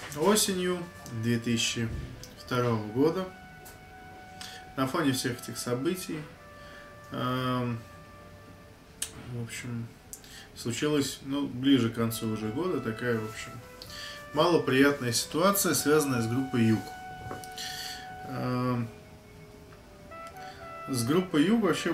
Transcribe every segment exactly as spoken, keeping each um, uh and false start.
осенью две тысячи второго года, на фоне всех этих событий, э, в общем, случилась, ну, ближе к концу уже года, такая, в общем, малоприятная ситуация, связанная с группой Юг. Э, с группой Юг вообще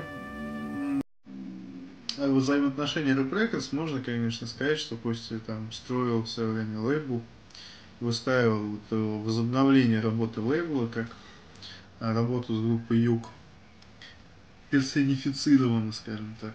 взаимоотношения Rap Records, можно, конечно, сказать, что Костя там строил в свое время лейбл, выстраивал вот возобновление работы лейбла как работу с группой Юг, персонифицированно, скажем так.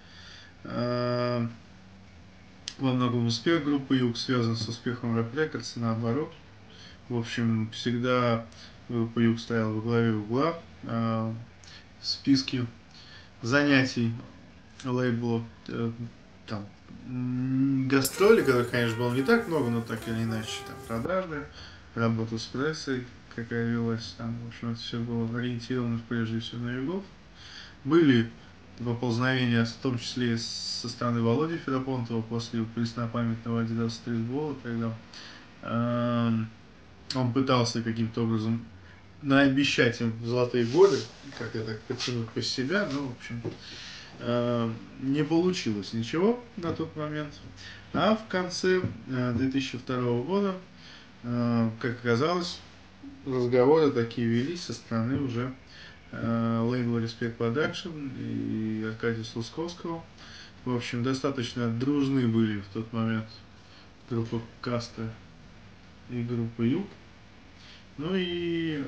Во многом успех группы Юг связан с успехом Rap Records и наоборот. В общем, всегда группа Юг стояла во главе угла в списке занятий лейбла. Там гастроли, которых, конечно, было не так много, но так или иначе, там продажи, работа с прессой, какая велась, там, в общем, это все было ориентировано прежде всего на югов. Были поползновения, в том числе со стороны Володи Ферапонтова после преснопамятного Adidas стритбола, когда э, он пытался каким-то образом наобещать им золотые годы, как это подтянуть по себя, но, в общем, э, не получилось ничего на тот момент. А в конце э, две тысячи второго года, э, как оказалось, разговоры такие велись со стороны уже лейбла Respect Production и Аркадия Слуцковского. В общем, достаточно дружны были в тот момент группа Каста и группа Юг. Ну и,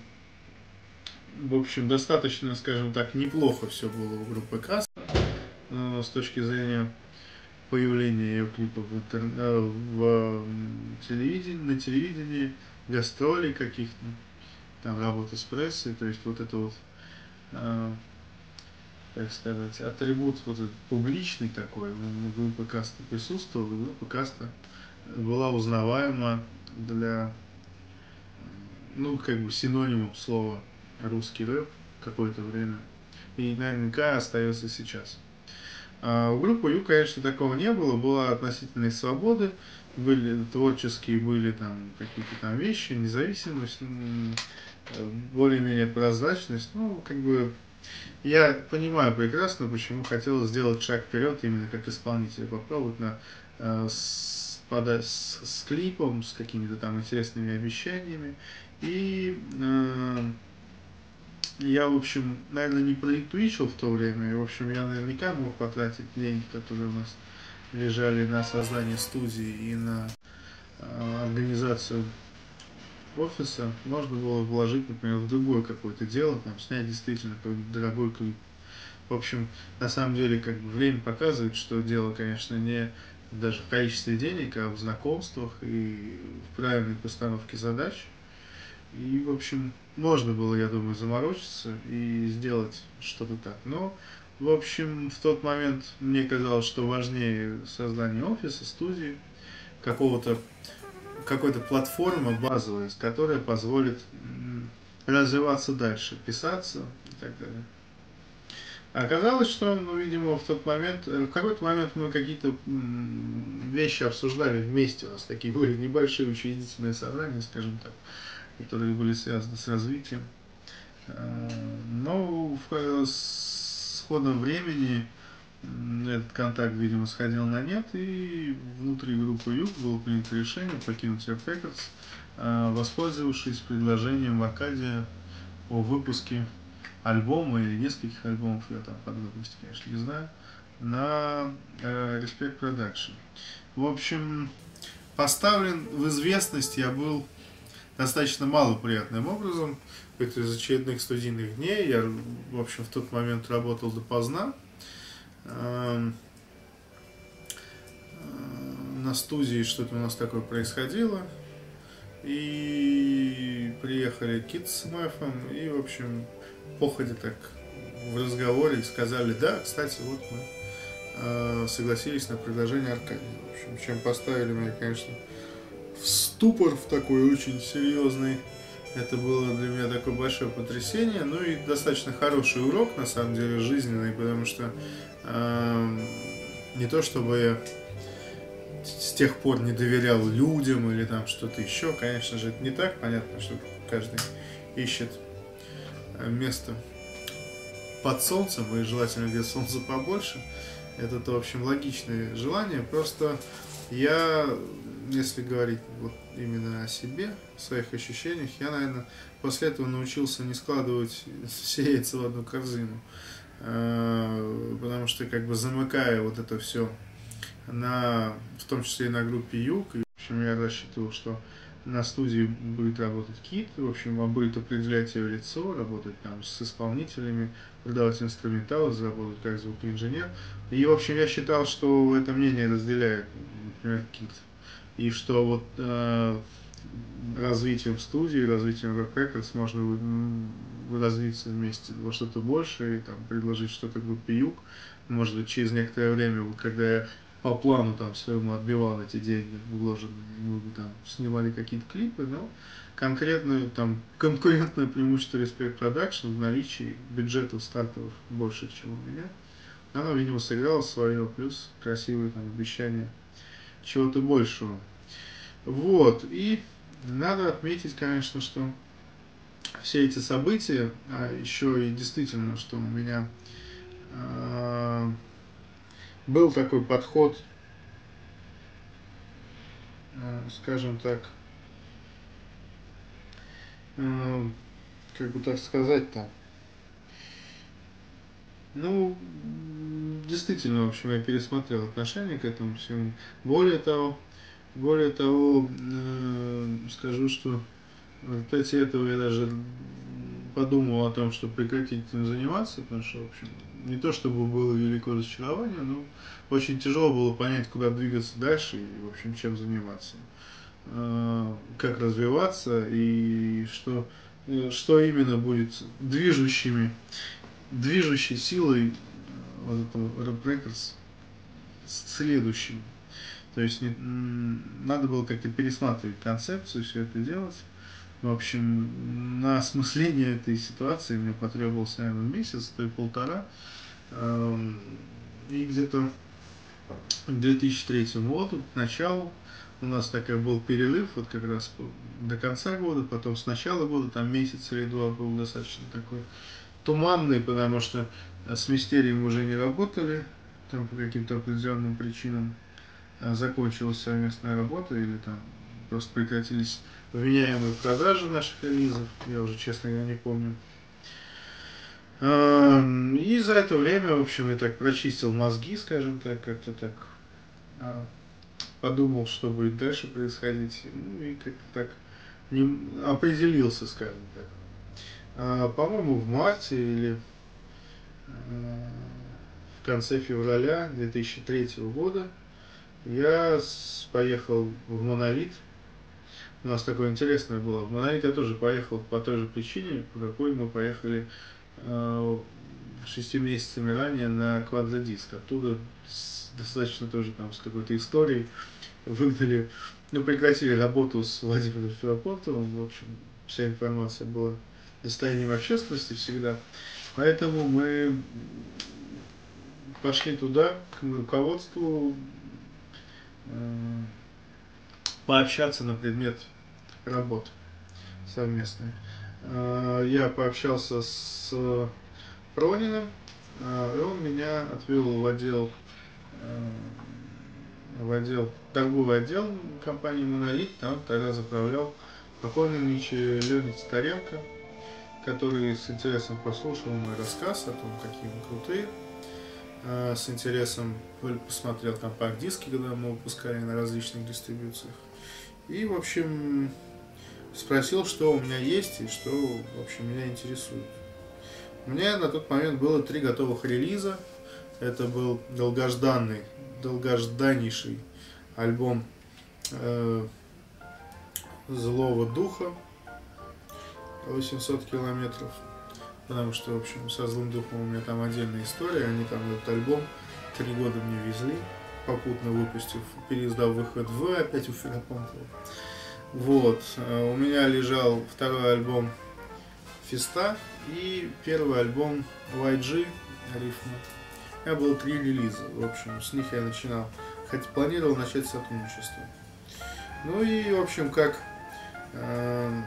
в общем, достаточно, скажем так, неплохо все было у группы Каста с точки зрения появления ее клипов в, интер... в телевидении, на телевидении, гастролей каких-то, там работа с прессой, то есть вот это вот, так сказать, атрибут вот этот публичный такой, группа Каста присутствовала, группа Каста была узнаваема для, ну, как бы синонимом слова русский рэп какое-то время, и наверняка остается сейчас. А у группы Ю, конечно, такого не было, была относительной свободы, были творческие, были там какие-то там вещи, независимость, более-менее прозрачность, ну, как бы, я понимаю прекрасно, почему хотел сделать шаг вперед именно как исполнитель, попробовать на, э, с, подать, с, с клипом, с какими-то там интересными обещаниями. И э, я, в общем, наверное, не проинтуичил в то время. И, в общем, я наверняка мог потратить деньги, которые у нас лежали на создание студии и на э, организацию офиса, можно было вложить, например, в другое какое-то дело, там, снять действительно какой-то дорогой клип. В общем, на самом деле, как бы время показывает, что дело, конечно, не даже в количестве денег, а в знакомствах и в правильной постановке задач. И, в общем, можно было, я думаю, заморочиться и сделать что-то так. Но, в общем, в тот момент мне казалось, что важнее создание офиса, студии, какого-то какой-то платформа базовая, которая позволит развиваться дальше, писаться и так далее. А оказалось, что, ну, видимо, в тот момент, в какой-то момент мы какие-то вещи обсуждали вместе, у нас такие были небольшие учредительные собрания, скажем так, которые были связаны с развитием. Но с ходом времени этот контакт, видимо, сходил на нет, и внутри группы Юг было принято решение покинуть Rap Records, воспользовавшись предложением Аркадия о выпуске альбома или нескольких альбомов, я там подробности, конечно, не знаю, на Respect Production. В общем, поставлен в известность я был достаточно малоприятным образом. Это из очередных студийных дней. Я, в общем, в тот момент работал допоздна на студии, что-то у нас такое происходило. И приехали Кит с Мэфом, и, в общем, походе так в разговоре сказали: да, кстати, вот мы э, согласились на предложение Аркадия. В общем, чем поставили меня, конечно, в ступор, в такой очень серьезный. Это было для меня такое большое потрясение, ну и достаточно хороший урок, на самом деле, жизненный, потому что э, не то чтобы с тех пор не доверял людям или там что-то еще. Конечно же, это не так. Понятно, что каждый ищет место под солнцем, и желательно где солнца побольше. Это, в общем, логичное желание. Просто я, если говорить вот именно о себе, о своих ощущениях, я, наверное, после этого научился не складывать все яйца в одну корзину. Потому что, как бы, замыкая вот это все на, в том числе и на группе Юг, и, в общем, я рассчитывал, что на студии будет работать Кит, в общем, он будет определять его лицо, работать там с исполнителями, продавать инструментал, заработать как звукоинженер. И, в общем, я считал, что это мнение разделяет, например, Кит. И что вот э, развитием студии, развитием Rock Records можно развиться вместе во что-то большее, и там, предложить что-то группе Юг. Может быть, через некоторое время, вот, когда я по плану там своему отбивал эти деньги вложенные, мы бы там снимали какие-то клипы, но конкретно там конкурентное преимущество Respect Production в наличии бюджетов стартовых больше, чем у меня, оно, видимо, сыграло свое, плюс красивые там обещания чего-то большего. Вот, и надо отметить, конечно, что все эти события, а еще и действительно, что у меня э, был такой подход, э, скажем так, э, как бы так сказать-то, ну, действительно, в общем, я пересмотрел отношение к этому всему. Более того, более того, э, скажу, что в результате этого я даже подумал о том, чтобы прекратить этим заниматься, потому что, в общем, не то чтобы было великое разочарование, но очень тяжело было понять, куда двигаться дальше и, в общем, чем заниматься, как развиваться и что, что именно будет движущими, движущей силой вот этого Rock Records следующим. То есть не, надо было как-то пересматривать концепцию, все это делать. В общем, на осмысление этой ситуации мне потребовался, наверное, месяц, то и полтора. И где-то к две тысячи третьему году, к началу, у нас такой был перерыв, вот как раз до конца года, потом с начала года, там месяц или два был достаточно такой туманный, потому что с Мистерием уже не работали, там по каким-то определенным причинам закончилась совместная работа, или там просто прекратились вменяемые продажи наших релизов, я уже, честно говоря, не помню. И за это время, в общем, я так прочистил мозги, скажем так, как-то так подумал, что будет дальше происходить, ну и как-то так не определился, скажем так. А, по-моему, в марте или в конце февраля две тысячи третьего года я поехал в Монолит. У нас такое интересное было. В Монолит я тоже поехал по той же причине, по какой мы поехали э, шести месяцами ранее на Квадродиск. Оттуда с, достаточно тоже там с какой-то историей выгнали, ну, прекратили работу с Владимиром Филопонтовым. В общем, вся информация была достоянием общественности всегда. Поэтому мы пошли туда, к руководству, э, пообщаться на предмет работы совместной. Э, я пообщался с Прониным, э, и он меня отвел в отдел, э, в отдел, торговый отдел компании «Монолит», там тогда заправлял покойный нынче Леонид Старенко, который с интересом послушал мой рассказ о том, какие мы крутые. С интересом посмотрел компакт-диски, когда мы выпускали на различных дистрибьюциях. И, в общем, спросил, что у меня есть и что, в общем, меня интересует. У меня на тот момент было три готовых релиза. Это был долгожданный, долгожданнейший альбом э, Злого Духа восемьсот километров. Потому что, в общем, со Злым Духом у меня там отдельная история. Они там этот альбом три года мне везли, попутно выпустив, переиздав выход в, опять у Филопонтова. Вот. У меня лежал второй альбом Фиста и первый альбом вай джи Рифма. У меня было три релиза. В общем, с них я начинал хотя планировал начать сотрудничество. Ну и, в общем, как э,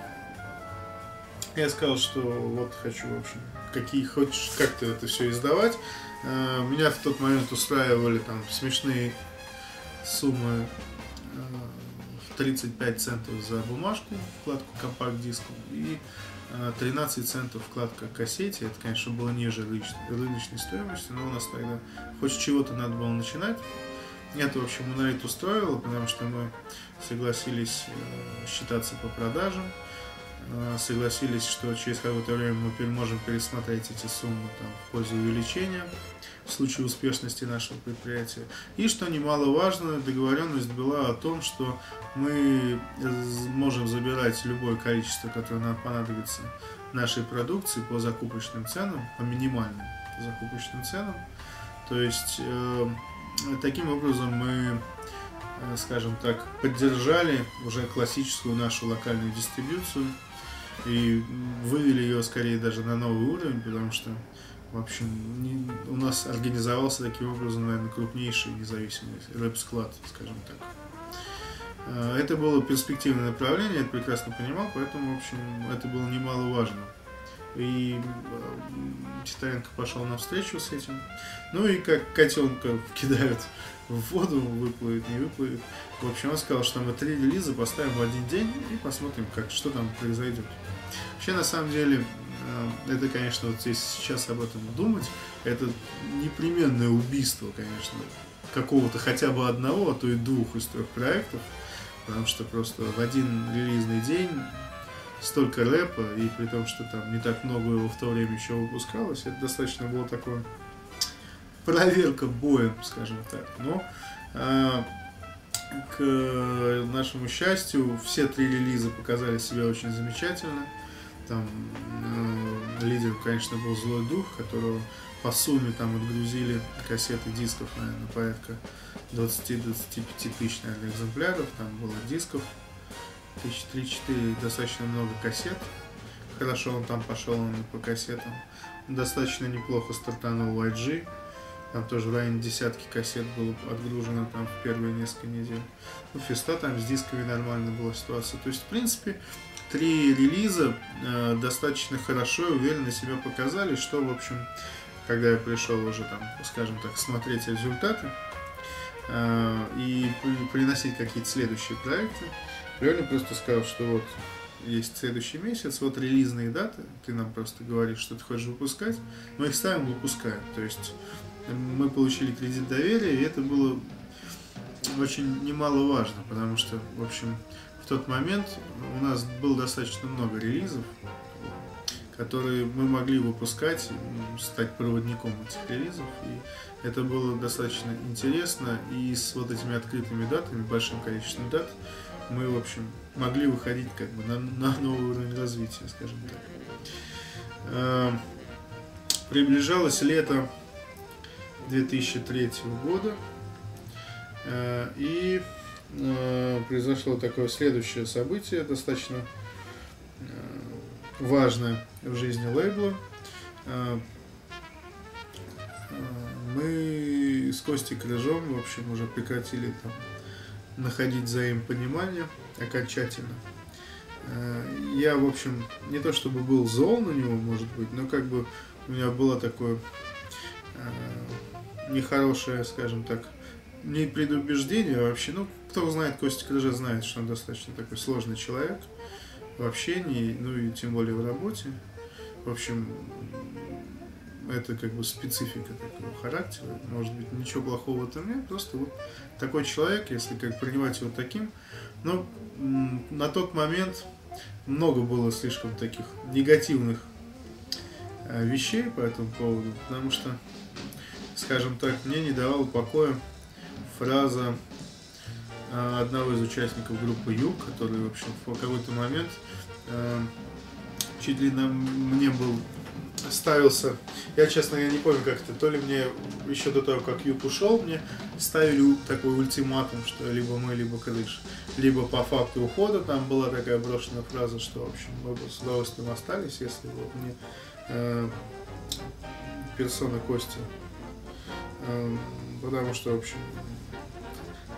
я сказал, что вот хочу, в общем, какие хочешь как-то это все издавать. Э, меня в тот момент устраивали там смешные суммы, э, в тридцать пять центов за бумажку, вкладку компакт-диску, и э, тринадцать центов вкладка кассете. Это, конечно, было ниже рыночной, рыночной стоимости, но у нас тогда хоть с чего-то надо было начинать. Это, в общем, Monolith устроило, потому что мы согласились э, считаться по продажам, э, согласились, что через какое-то время мы можем пересмотреть эти суммы там, в пользу увеличения в случае успешности нашего предприятия. И, что немаловажно, договоренность была о том, что мы можем забирать любое количество, которое нам понадобится нашей продукции по закупочным ценам, по минимальным закупочным ценам. То есть, э, таким образом мы, скажем так, поддержали уже классическую нашу локальную дистрибьюцию и вывели ее скорее даже на новый уровень, потому что, в общем, не, у нас организовался таким образом, наверное, крупнейший независимый рэп-склад, скажем так. Это было перспективное направление, я это прекрасно понимал, поэтому, в общем, это было немаловажно. И Титаренко пошел навстречу с этим. Ну и как котенка кидают в воду, выплывет, не выплывет. В общем, он сказал, что мы три релиза поставим в один день и посмотрим, как, что там произойдет. Вообще, на самом деле, это, конечно, вот здесь сейчас об этом думать, это непременное убийство, конечно, какого-то хотя бы одного, а то и двух из трех проектов, потому что просто в один релизный день столько рэпа, и при том, что там не так много его в то время еще выпускалось, это достаточно было такое проверка боем, скажем так. Но э, к нашему счастью, все три релиза показали себя очень замечательно. Там э, лидером, конечно, был Злой Дух, которого по сумме там отгрузили кассеты дисков, наверное, порядка двадцать-двадцать пять тысяч, наверное, экземпляров. Там было дисков тысячи три-четыре, достаточно много кассет. Хорошо он там пошел он по кассетам. Достаточно неплохо стартанул вай джи. Там тоже в районе десятки кассет было отгружено там в первые несколько недель. У Феста там с дисками нормально была ситуация. То есть, в принципе, три релиза э, достаточно хорошо и уверенно себя показали, что, в общем, когда я пришел уже там, скажем так, смотреть результаты э, и при, приносить какие-то следующие проекты, Леня просто сказал, что вот есть следующий месяц, вот релизные даты, ты нам просто говоришь, что ты хочешь выпускать, мы их ставим, выпускаем. То есть мы получили кредит доверия, и это было очень немаловажно, потому что, в общем, в тот момент у нас было достаточно много релизов, которые мы могли выпускать, стать проводником этих релизов, и это было достаточно интересно, и с вот этими открытыми датами, большим количеством дат, мы, в общем, могли выходить как бы на, на новый уровень развития, скажем так. Приближалось лето две тысячи третьего года, и произошло такое следующее событие, достаточно важное в жизни лейбла. Мы с Костей Крыжом, в общем, уже прекратили там находить взаимопонимание окончательно. Я, в общем, не то чтобы был зол на него, может быть, но как бы у меня было такое нехорошее, скажем так, не предубеждение вообще. Ну, кто знает Костя Крыжа, знает, что он достаточно такой сложный человек в общении, ну и тем более в работе. В общем, это как бы специфика такого характера. Может быть, ничего плохого в этом нет, просто вот такой человек, если как принимать его таким. Но на тот момент много было слишком таких негативных вещей по этому поводу, потому что, скажем так, мне не давала покоя фраза одного из участников группы Юг, который, в общем, в какой-то момент чуть ли на мне был ставился, я, честно, я не помню, как это, то ли мне еще до того, как Юг ушел, мне ставили такой ультиматум, что либо мы, либо крыша, либо по факту ухода, там была такая брошенная фраза, что, в общем, мы бы с удовольствием остались, если вот мне э, персона Кости, э, потому что, в общем,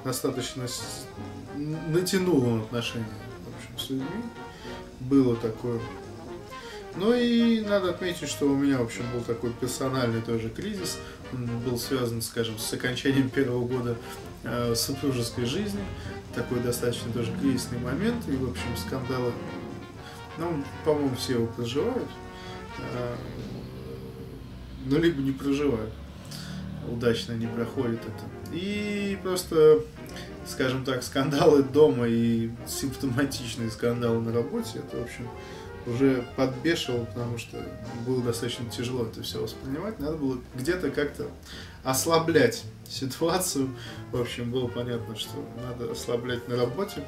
достаточно с... натянул он отношения, в общем, с людьми. Было такое. Ну и надо отметить, что у меня, в общем, был такой персональный тоже кризис. Он был связан, скажем, с окончанием первого года э, супружеской жизни. Такой достаточно тоже кризисный момент. И, в общем, скандалы, ну, по-моему, все его проживают. Э, ну, либо не проживают. Удачно не проходит это. И просто, скажем так, скандалы дома и симптоматичные скандалы на работе, это, в общем, уже подбешивал, потому что было достаточно тяжело это все воспринимать. Надо было где-то как-то ослаблять ситуацию. В общем, было понятно, что надо ослаблять на работе.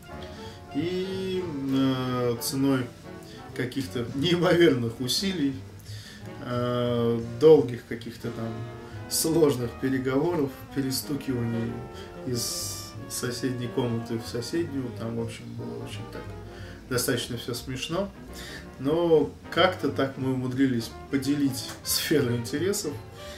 И э, ценой каких-то неимоверных усилий, э, долгих каких-то там сложных переговоров, перестукиваний из соседней комнаты в соседнюю, там, в общем, было очень так достаточно все смешно, но как-то так мы умудрились поделить сферу интересов.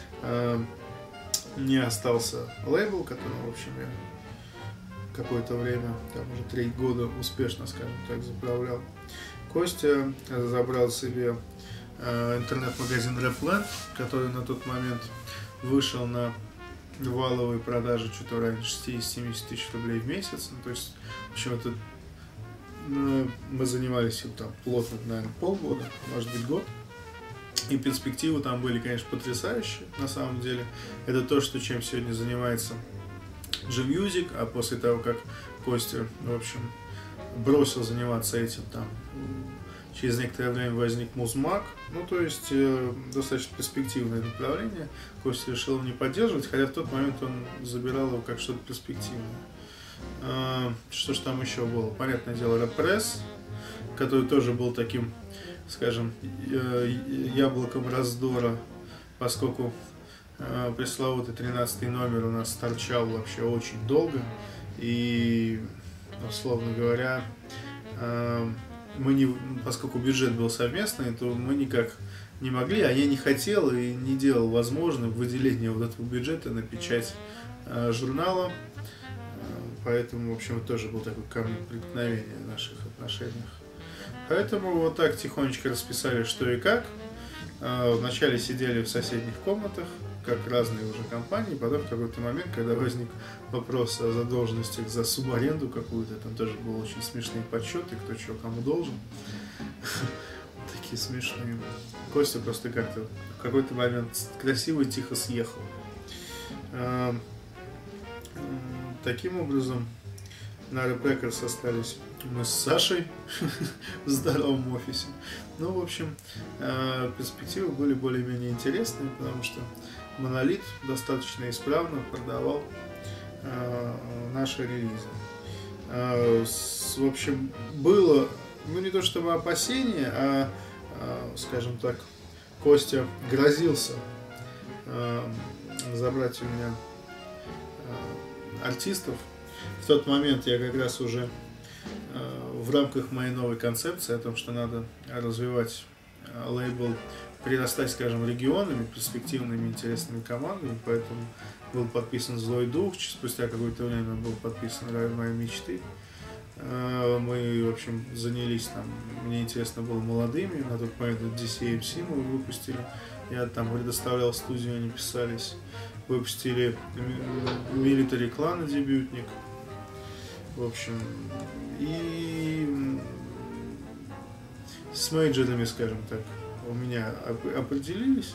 Не остался лейбл, который, в общем, я какое-то время, там уже три года успешно, скажем так, заправлял. Костя забрал себе интернет-магазин Repland, который на тот момент вышел на валовые продажи что-то в районе шестьдесят-семьдесят тысяч рублей в месяц. Ну, то есть, в общем, это мы занимались им там плотно, наверное, полгода, может быть, год. И перспективы там были, конечно, потрясающие, на самом деле. Это то, что, чем сегодня занимается G-Music, а после того, как Костя, в общем, бросил заниматься этим, там, через некоторое время возник Музмаг. Ну, то есть, э, достаточно перспективное направление. Костя решил его не поддерживать, хотя в тот момент он забирал его как что-то перспективное. Что ж там еще было? Понятное дело, Репресс, который тоже был таким, скажем, яблоком раздора, поскольку пресловутый тринадцатый номер у нас торчал вообще очень долго. И, условно говоря, мы не, поскольку бюджет был совместный, то мы никак не могли, а я не хотел и не делал возможным выделение вот этого бюджета на печать журнала. Поэтому, в общем, это тоже был такой камень преткновения в наших отношениях. Поэтому вот так тихонечко расписали, что и как. Вначале сидели в соседних комнатах, как разные уже компании. Потом в какой-то момент, когда возник вопрос о задолженностях за субаренду какую-то, там тоже были очень смешные подсчеты, кто чего кому должен. Такие смешные. Костя просто как-то в какой-то момент красиво и тихо съехал. Таким образом, на Rap Records остались мы с Сашей в здоровом офисе. Ну, в общем, перспективы были более-менее интересные, потому что Монолит достаточно исправно продавал наши релизы. В общем, было, ну, не то чтобы опасение, а, скажем так, Костя грозился забрать у меня артистов. В тот момент я как раз уже э, в рамках моей новой концепции о том, что надо развивать э, лейбл, прирастать, скажем, регионами, перспективными, интересными командами, поэтому был подписан «Злой дух», спустя какое-то время был подписан «Рай моей мечты». Э, мы, в общем, занялись там, мне интересно было, молодыми, на тот момент ди си эм си мы выпустили, я там предоставлял студию, они писались. Выпустили Military Clan дебютник. В общем, и с мейджорами, скажем так, у меня определились.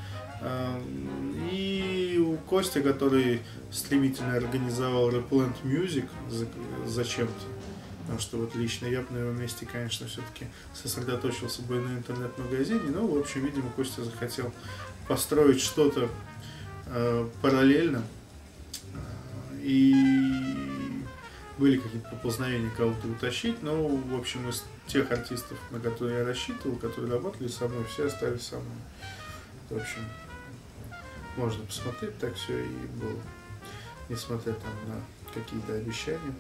И у Кости, который стремительно организовал Repland Music зачем-то, потому что вот лично я бы на его месте, конечно, все-таки сосредоточился бы на интернет-магазине, но, в общем, видимо, Костя захотел построить что-то параллельно, и были какие-то поползновения кого-то утащить, но, в общем, из тех артистов, на которые я рассчитывал, которые работали со мной, все остались со мной. В общем, можно посмотреть, так все и было, несмотря там на какие-то обещания.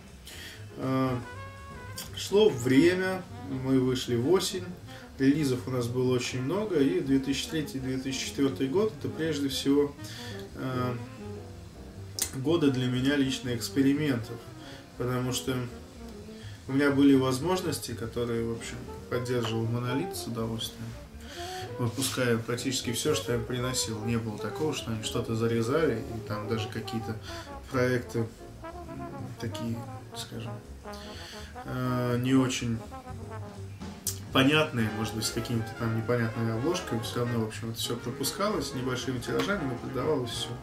Шло время, мы вышли в осень. Релизов у нас было очень много, и две тысячи третий — две тысячи четвёртый год это прежде всего э, годы для меня лично экспериментов, потому что у меня были возможности, которые, в общем, поддерживал Монолит с удовольствием, выпуская практически все, что я приносил. Не было такого, что они что-то зарезали, и там даже какие-то проекты такие, скажем, не очень понятные, может быть, с какими-то там непонятными обложками, все равно, в общем, это все пропускалось небольшими тиражами, но продавалось все.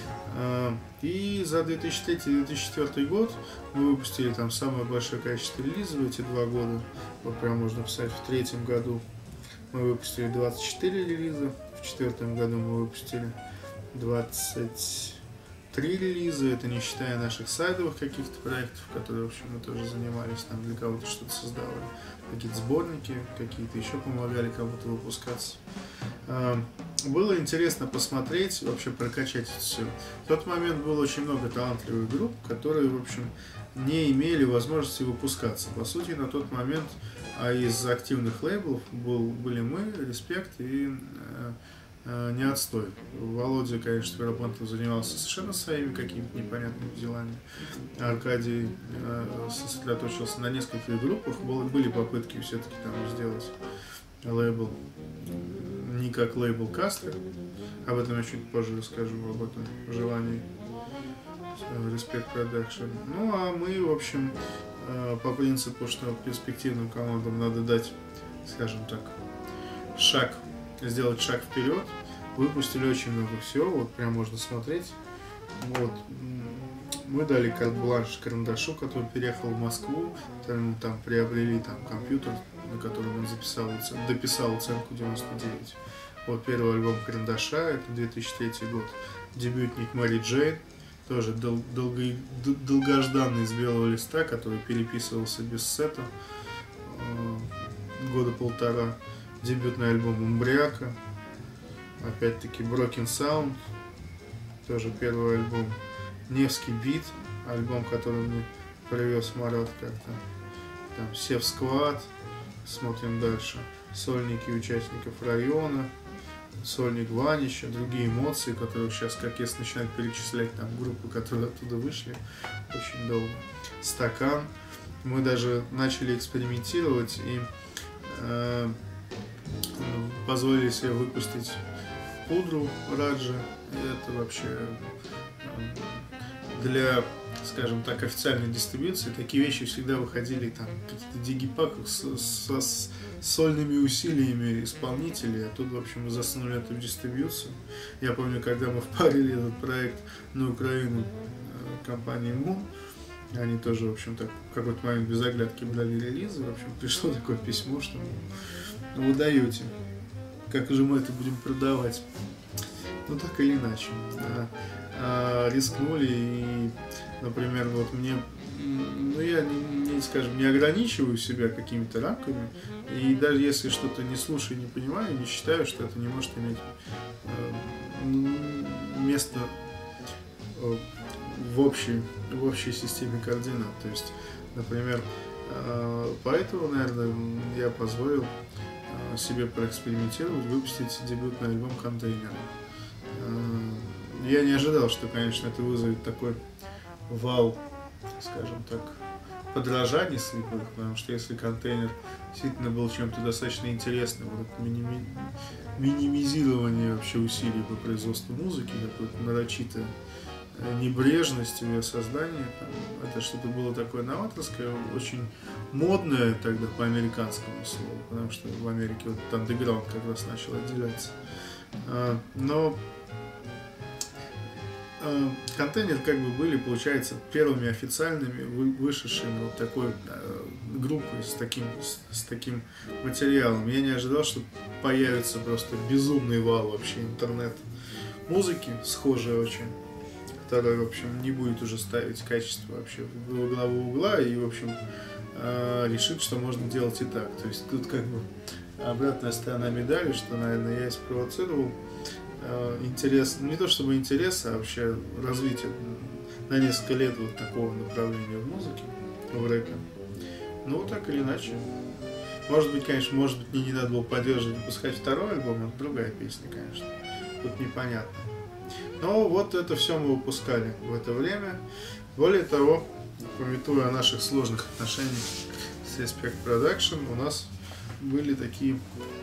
И за две тысячи третий — две тысячи четвёртый год мы выпустили там самое большое количество релизов в эти два года. Вот прям можно писать, в третьем году мы выпустили двадцать четыре релиза, в четвертом году мы выпустили двадцать три релиза, это не считая наших сайдовых каких-то проектов, которые, в общем, мы тоже занимались, там для кого-то что-то создавали, какие-то сборники, какие-то еще помогали кому-то выпускаться. Было интересно посмотреть, вообще прокачать это все. В тот момент было очень много талантливых групп, которые, в общем, не имели возможности выпускаться. По сути, на тот момент а из активных лейблов был, были мы, Респект и э, э, Не Отстой. Володя, конечно, Ферапонтов занимался совершенно своими какими-то непонятными делами. Аркадий э, сосредоточился на нескольких группах. Было, были попытки все-таки там сделать лейбл, не как лейбл Кастер. Об этом я чуть позже расскажу, об этом желании. Респект Production. Ну, а мы, в общем, по принципу, что перспективным командам надо дать, скажем так, шаг, сделать шаг вперед, выпустили очень много всего, вот прям можно смотреть. Вот. Мы дали карт-бланш Карандашу, который переехал в Москву, там, там приобрели там компьютер, на котором он записал, дописал оценку девяносто девять. Вот первый альбом Карандаша, это две тысячи третий год, дебютник Мэри Джейн, тоже дол долго долгожданный из белого листа, который переписывался без сета, э, года полтора. Дебютный альбом Умбряка, опять-таки Broken Sound, тоже первый альбом. Невский бит, альбом, который мне привез Марат как-то. Там Сев Сквад, смотрим дальше. Сольники участников района, сольник Ванича, другие эмоции, которые сейчас, как если начинать перечислять там группы, которые оттуда вышли, очень долго. Стакан. Мы даже начали экспериментировать и э, позволили себе выпустить пудру Раджа. Это вообще э, для, скажем так, официальной дистрибьюции такие вещи всегда выходили там в каких-то дигипаках с, с, с сольными усилиями исполнителей, а тут, в общем, мы засунули это в дистрибьюцию. Я помню, когда мы впарили этот проект на Украину компании Moon, они тоже, в общем-то, в какой-то момент без оглядки брали релизы, в общем, пришло такое письмо, что вы даете, как же мы это будем продавать? Ну, так или иначе. Да. А, рискнули и, например, вот мне, ну, я, не, не, скажем, не ограничиваю себя какими-то рамками, и даже если что-то не слушаю, не понимаю, не считаю, что это не может иметь э, место э, в общей, в общей системе координат. То есть, например, э, поэтому, наверное, я позволил э, себе проэкспериментировать, выпустить дебютный альбом «Контейнер». Я не ожидал, что, конечно, это вызовет такой вал, скажем так, подражаний слепых, потому что если «Контейнер» действительно был чем-то достаточно интересным, вот миними... минимизирование вообще усилий по производству музыки, какой-то нарочитая небрежность в ее создании, там, это что-то было такое новаторское, очень модное тогда по американскому слову, потому что в Америке вот андеграунд как раз начал отделяться. Но «Контейнер» как бы были, получается, первыми официальными вышедшими вот такой группой с таким, с, с таким материалом. Я не ожидал, что появится просто безумный вал вообще интернет-музыки, схожей очень, которая, в общем, не будет уже ставить качество вообще во главу угла и, в общем, решит, что можно делать и так. То есть тут как бы обратная сторона медали, что, наверное, я и спровоцировал интерес, не то чтобы интерес, а вообще развитие на несколько лет вот такого направления в музыке, в рэпе. Ну, так или иначе. Может быть, конечно, может быть, мне не надо было поддерживать, выпускать второй альбом, это другая песня, конечно. Тут непонятно. Но вот это все мы выпускали в это время. Более того, памятуя о наших сложных отношениях с Respect Production, у нас были такие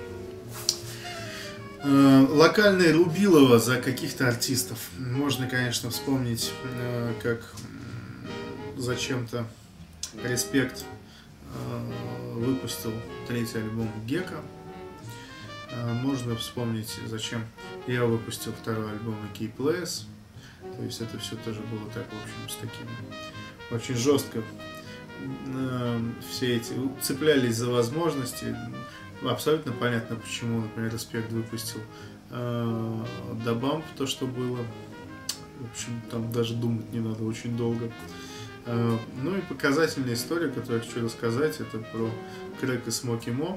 э, локальные рубилово за каких-то артистов. Можно, конечно, вспомнить, э, как э, зачем-то Respect э, выпустил третий альбом Гека. Э, можно вспомнить, зачем я выпустил второй альбом Key Players. То есть это все тоже было так, в общем, с таким очень жестко. Э, все эти цеплялись за возможности. Абсолютно понятно, почему, например, Respect выпустил э, Da Bump, то, что было. В общем, там даже думать не надо очень долго. Э, ну и показательная история, которую я хочу рассказать, это про Crack и Smoky Mo.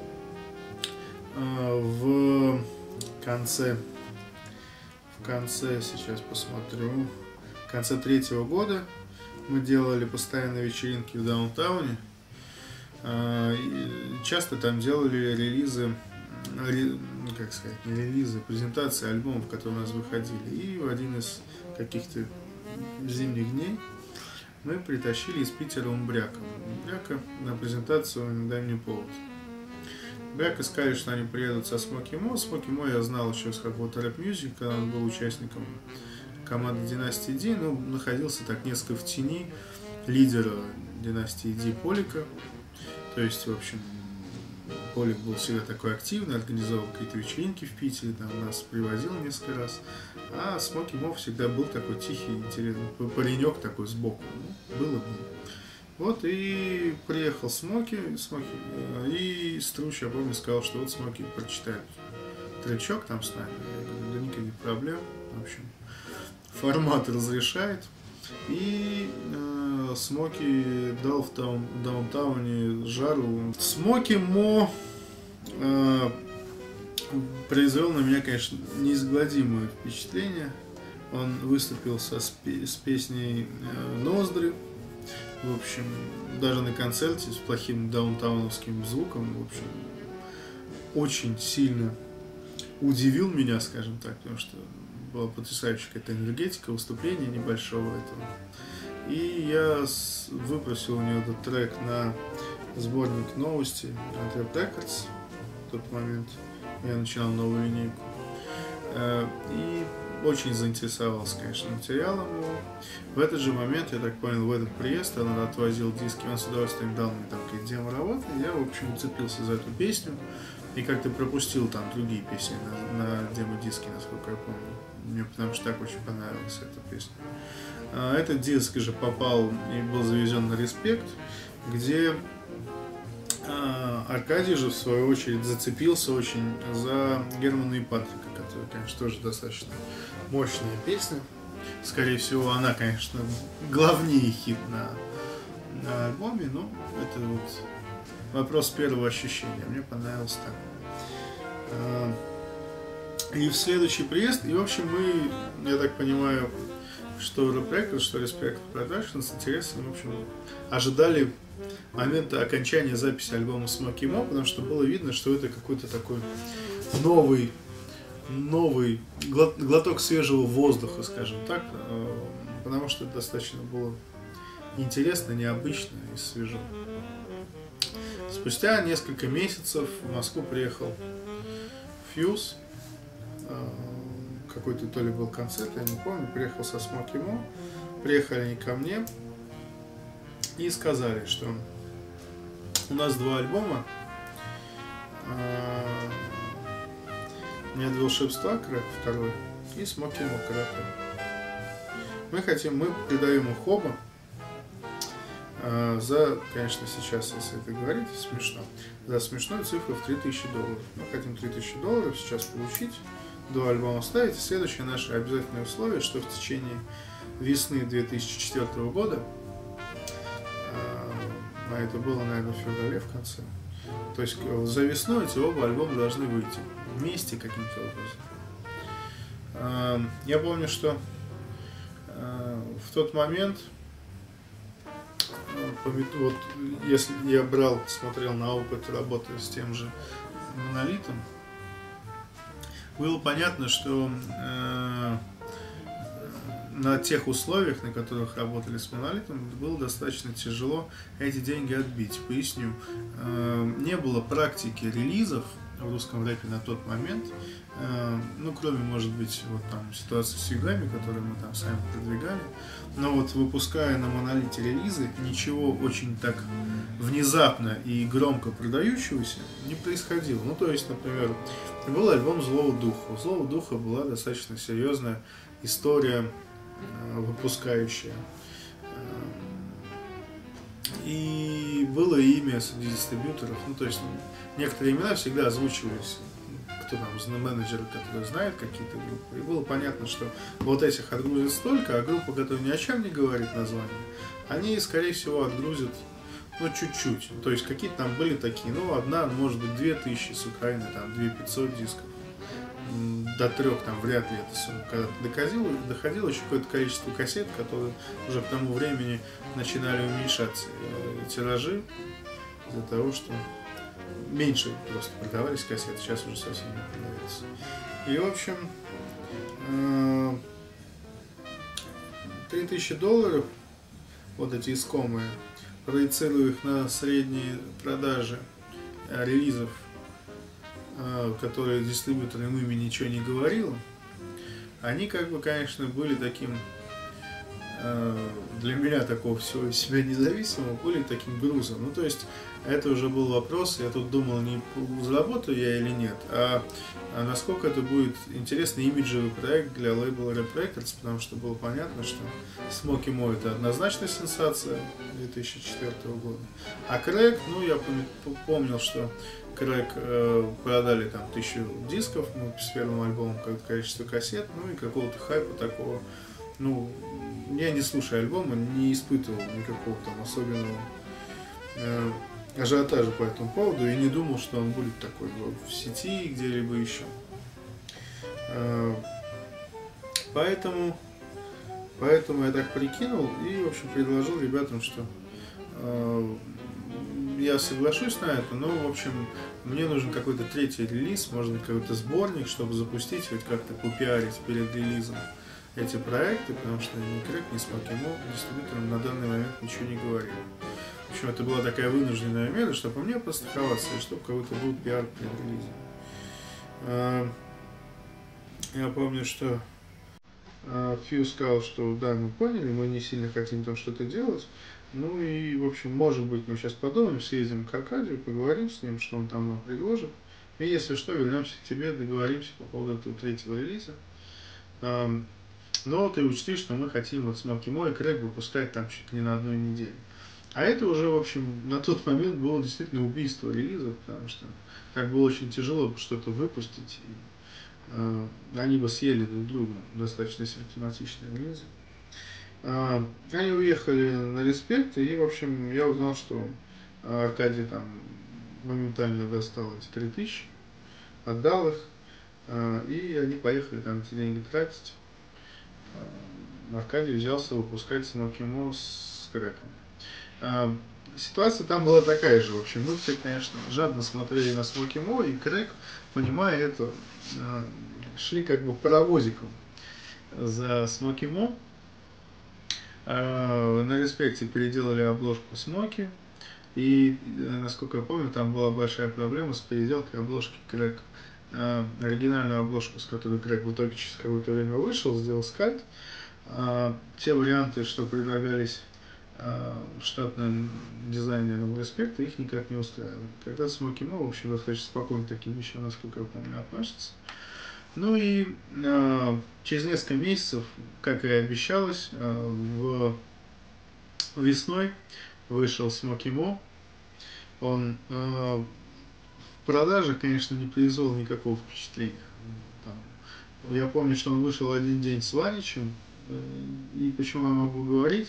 Э, в конце, в конце, сейчас посмотрю, в конце третьего года мы делали постоянные вечеринки в даунтауне. Часто там делали релизы, ну, как сказать, не релизы, презентации альбомов, которые у нас выходили. И в один из каких-то зимних дней мы притащили из Питера Умбряка. Умбряка на презентацию «Дай мне повод». Умбряка сказали, что они приедут со Smoky Mo. Smoky Mo я знал еще с какого-то Rap Music, когда он был участником команды Династии Ди, но находился так несколько в тени лидера Династии Ди Полика. То есть, в общем, Полик был всегда такой активный, организовал какие-то вечеринки в Питере, там нас привозил несколько раз. А Smoky Mo всегда был такой тихий, интересный паренек такой сбоку. Ну, было бы. Вот и приехал Смоки, Смоки и Струч, я помню, сказал, что вот Смоки прочитает тречок там с нами. Я говорю, да никаких проблем. В общем, формат разрешает. И э, Смоки дал в таун, даунтауне жару. Смоки Мо э, произвел на меня, конечно, неизгладимое впечатление. Он выступил со, с песней э, «Ноздри». В общем, даже на концерте с плохим даунтауновским звуком, в общем, очень сильно удивил меня, скажем так, потому что была потрясающая какая-то энергетика выступления небольшого этого. И я выпросил у него этот трек на сборник новости от Rap Records. В тот момент я начинал новую линейку. И очень заинтересовался, конечно, материалом его. В этот же момент, я так понял, в этот приезд он отвозил диски, он с удовольствием дал мне там какие-то демо-работы. Я, в общем, уцепился за эту песню и как-то пропустил там другие песни на, на демо-диске, насколько я помню. Мне потому что так очень понравилась эта песня. Этот диск же попал и был завезен на Respect, где Аркадий же, в свою очередь, зацепился очень за Германа и Патрика, которая, конечно, тоже достаточно мощная песня. Скорее всего, она, конечно, главнее хит на, на альбоме, но это вот вопрос первого ощущения. Мне понравилось так. И в следующий приезд, и, в общем, мы, я так понимаю, что Rap Records, что Respect Production с интересом, в общем, ожидали момента окончания записи альбома Smoky Mo, потому что было видно, что это какой-то такой новый, новый глоток свежего воздуха, скажем так, потому что это достаточно было интересно, необычно и свежо. Спустя несколько месяцев в Москву приехал Fuse, какой-то то ли был концерт, я не помню, приехал со Smoky Mo, приехали они ко мне и сказали, что у нас два альбома, «Нет волшебства», Crack второй, и Smoky Mo, Crack. Мы хотим, мы придаем их оба за, конечно, сейчас, если это говорить, смешно, за смешную цифру в три тысячи долларов. Мы хотим три тысячи долларов сейчас получить, до альбома ставить. Следующее наше обязательное условие, что в течение весны две тысячи четвёртого года, а это было, наверное, в феврале в конце, то есть за весну эти оба альбома должны выйти вместе каким-то образом. Я помню, что в тот момент, вот, если я брал, смотрел на опыт работы с тем же Монолитом, было понятно, что э, на тех условиях, на которых работали с Монолитом, было достаточно тяжело эти деньги отбить. Поясню, не было практики релизов в русском рэпе на тот момент, ну, кроме, может быть, вот там ситуации с югами, которые мы там сами продвигали, но вот выпуская на Монолите релизы, ничего очень так внезапно и громко продающегося не происходило. Ну, то есть, например, был альбом «Злого духа». У «Злого духа» была достаточно серьезная история выпускающая. И было имя среди дистрибьюторов, ну, то есть, некоторые имена всегда озвучивались, кто там, менеджеры, которые знают какие-то группы. И было понятно, что вот этих отгрузят столько, а группа, которая ни о чем не говорит название, они, скорее всего, отгрузят, ну, чуть-чуть. То есть, какие-то там были такие, ну, одна, может быть, две тысячи с Украины, там, две тысячи пятьсот дисков. До трех там вряд ли это сумма когда-то доходило, доходило еще какое-то количество кассет, которые уже к тому времени начинали уменьшаться тиражи из-за того, что меньше просто продавались кассеты, сейчас уже совсем не продаются. И, в общем, три тысячи долларов, вот эти искомые, проецирую их на средние продажи релизов, которые дистрибьютор им ими ничего не говорил, они как бы, конечно, были таким, для меня такого всего из себя независимого, были таким грузом. Ну, то есть, это уже был вопрос, я тут думал, не заработаю я или нет, а, а насколько это будет интересный имиджевый проект для лейбла Rap Records, потому что было понятно, что Smoky Mo это однозначно сенсация две тысячи четвёртого года, а Crack, ну, я помнил, что Crack э, продали там тысячу дисков, ну, с первым альбомом какое-то количество кассет, ну, и какого-то хайпа такого, ну, я не слушая альбома, не испытывал никакого там особенного э, ажиотажа по этому поводу и не думал, что он будет такой в сети где-либо еще. Э, поэтому, поэтому я так прикинул и, в общем, предложил ребятам, что э, я соглашусь на это, но, в общем, мне нужен какой-то третий релиз, может быть, какой-то сборник, чтобы запустить, хоть как-то попиарить перед релизом эти проекты, потому что ни Crack, ни Smoky Mo дистрибьюторам на данный момент ничего не говорили. В общем, это была такая вынужденная мера, чтобы мне постраховаться, и чтобы какой-то был пиар перед релизом. Я помню, что Фью сказал, что да, мы поняли, мы не сильно хотим там что-то делать. Ну и, в общем, может быть, мы сейчас подумаем, съездим к Аркадию, поговорим с ним, что он там нам предложит. И если что, вернемся к тебе, договоримся по поводу этого третьего релиза. Но ты учти, что мы хотим вот Smoky Mo и Crack выпускать там чуть ли не на одной неделе. А это уже, в общем, на тот момент было действительно убийство релизов, потому что как было очень тяжело что-то выпустить. И, э, они бы съели друг друга, достаточно симптоматичные релизы. Э, они уехали на Респект, и, в общем, я узнал, что Аркадий там моментально достал эти три тысячи, отдал их, э, и они поехали там эти деньги тратить. Аркадий взялся выпускать Smoky Mo с Crack'ом. А, ситуация там была такая же, в общем, мы все, конечно, жадно смотрели на Smoky Mo, и Crack, понимая это, шли как бы паровозиком за Smoky Mo. А, на Респекте переделали обложку Smoky, и, насколько я помню, там была большая проблема с переделкой обложки Crack. А, оригинальную обложку, с которой Crack в итоге через какое-то время вышел, сделал скальд. А, те варианты, что предлагались а, штатным дизайнером Респекта, их никак не устраивали. Когда Smoky Mo, в общем, достаточно спокойно к таким вещам, насколько я помню, относится. Ну и а, через несколько месяцев, как и обещалось, а, в весной вышел Smoky Mo. Он а, в продажах, конечно, не произвел никакого впечатления. Там, я помню, что он вышел один день с Ваничем. И почему я могу говорить,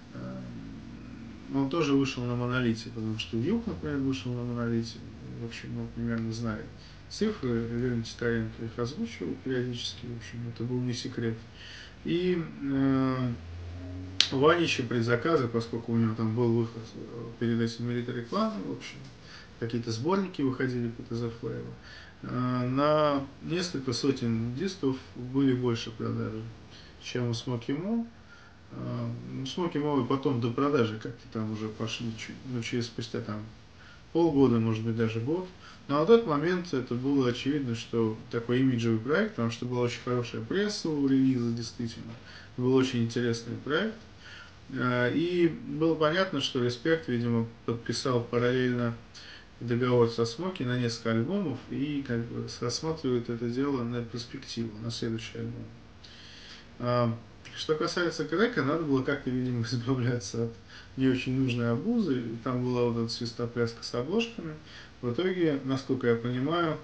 он тоже вышел на Монолите, потому что Юг, например, вышел на Монолите. В общем, он примерно знает цифры, Леонид Титаренко их озвучивал периодически, в общем, это был не секрет. И э, Ванича предзаказы, поскольку у него там был выход перед этим Military Clan, в общем, какие-то сборники выходили по ТЗ Флейва, э, на несколько сотен дисков были больше продажи, чем у Смоки Мо. Ну, Смоки Мо потом до продажи как-то там уже пошли, ну, через спустя там полгода, может быть, даже год. Но на тот момент это было очевидно, что такой имиджевый проект, потому что была очень хорошая пресса у релиза, действительно. Был очень интересный проект. И было понятно, что Респект, видимо, подписал параллельно договор со Смоки на несколько альбомов и как бы рассматривает это дело на перспективу, на следующий альбом. Что касается Крека, надо было как-то, видимо, избавляться от не очень нужной обузы. Там была вот эта свистопляска с обложками. В итоге, насколько я понимаю,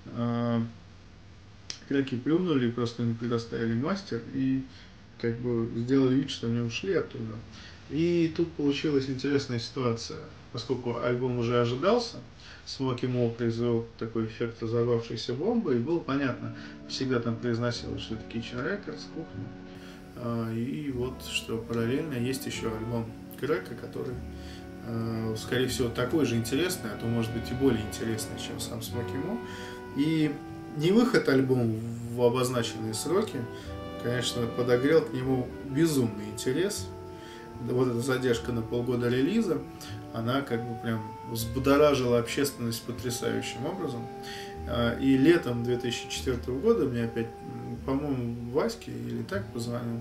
Креки плюнули, просто не предоставили мастер и как бы сделали вид, что они ушли оттуда. И тут получилась интересная ситуация, поскольку альбом уже ожидался, Смоки Мо произвел такой эффект разорвавшейся бомбы, и было понятно, всегда там произносилось, что это Kitchen Records, кухня. И вот, что параллельно есть еще альбом Крека, который, скорее всего, такой же интересный, а то, может быть, и более интересный, чем сам Смоки Мо. И не выход альбома в обозначенные сроки, конечно, подогрел к нему безумный интерес. Вот эта задержка на полгода релиза, она как бы прям взбудоражила общественность потрясающим образом. И летом две тысячи четвёртого года мне опять, по-моему, Ваське или так позвонил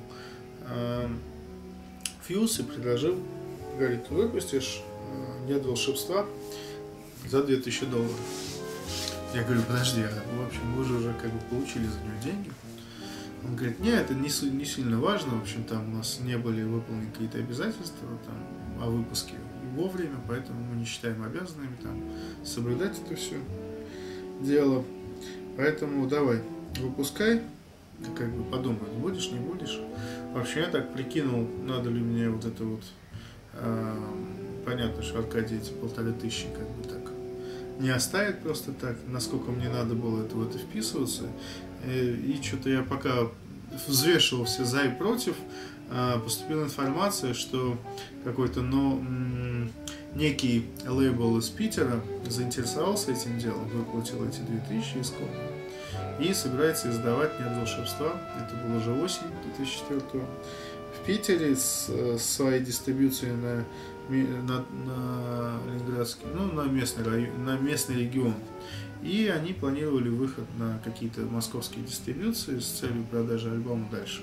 Фьюз и предложил, говорит, выпустишь «Нет волшебства» за две тысячи долларов. Я говорю, подожди, а, в общем, вы же уже как бы получили за него деньги. Он говорит, нет, это не, не сильно важно, в общем, там у нас не были выполнены какие-то обязательства там, о выпуске вовремя, поэтому мы не считаем обязанными там соблюдать это все дело. Поэтому давай, выпускай, как бы подумай, будешь, не будешь. Вообще, я так прикинул, надо ли мне вот это вот, э, понятно, что Аркадий эти полторы тысячи как бы так не оставит просто так, насколько мне надо было это, в это вписываться. И что-то я пока взвешивал все за и против, поступила информация, что какой-то но, некий лейбл из Питера заинтересовался этим делом, выплатил эти две тысячи и сколько, и собирается издавать «Нет волшебства». Это было уже осень две тысячи четвёртого. В Питере с, с своей дистрибьюцией на На, на ленинградский, ну, на местный район, на местный регион. И они планировали выход на какие-то московские дистрибьюции с целью продажи альбома дальше.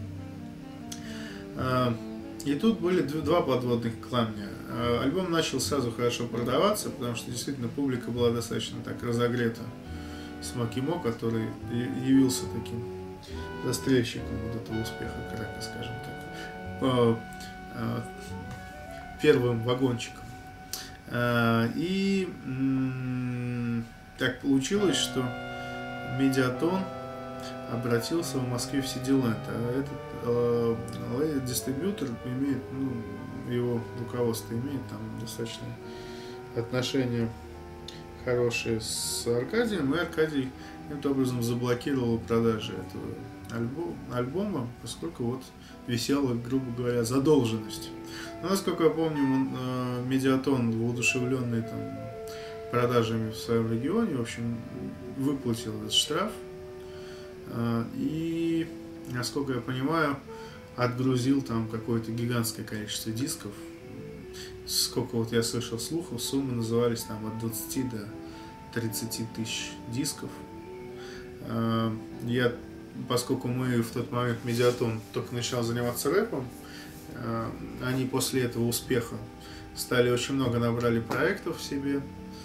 И тут были два подводных камня. Альбом начал сразу хорошо продаваться, потому что действительно публика была достаточно так разогрета Смоки Мо, который явился таким застрельщиком вот этого успеха, Крека, скажем так, по первым вагончиком. И так получилось, что Медиатон обратился в Москве в Сидиленд, а этот э, дистрибьютор имеет, ну, его руководство имеет там достаточно отношения хорошие с Аркадием, и Аркадий каким-то образом заблокировал продажи этого альбома, альбома, поскольку вот висела, грубо говоря, задолженность. Но, насколько я помню, Медиатон, воодушевленный там продажами в своем регионе, в общем, выплатил этот штраф. И, насколько я понимаю, отгрузил там какое-то гигантское количество дисков. Сколько вот я слышал слухов, суммы назывались там от двадцати до тридцати тысяч дисков. Я, поскольку мы в тот момент, Медиатон, только начал заниматься рэпом, они после этого успеха стали очень много, набрали проектов в себе.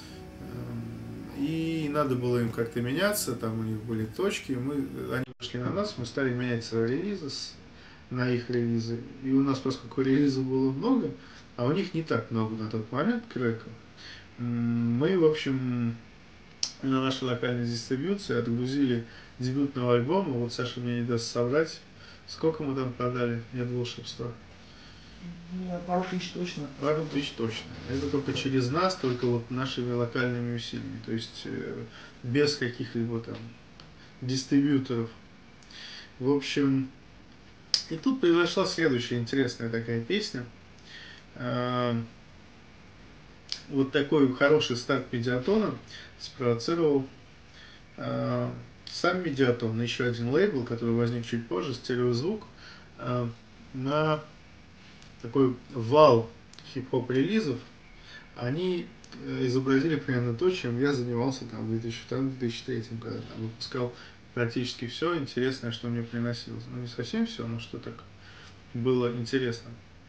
И надо было им как-то меняться, там у них были точки, мы, они вышли на нас, мы стали менять свои релизы с, на их релизы. И у нас, поскольку релизов было много, а у них не так много на тот момент, Крека, мы, в общем, на нашей локальной дистрибьюции отгрузили дебютного альбома. Вот Саша мне не даст соврать, сколько мы там продали «Нет волшебства». Пару тысяч точно. Пару тысяч точно. Это только через нас, только вот нашими локальными усилиями. То есть э, без каких-либо там дистрибьюторов. В общем, и тут произошла следующая интересная такая песня. Э, вот такой хороший старт Медиатона спровоцировал э, сам Медиатон, еще один лейбл, который возник чуть позже, Стереозвук. на такой вал хип-хоп релизов они изобразили примерно то, чем я занимался там в две тысячи втором — две тысячи третьем, когда там выпускал практически все интересное, что мне приносилось. Ну, не совсем все, но что так было интересно.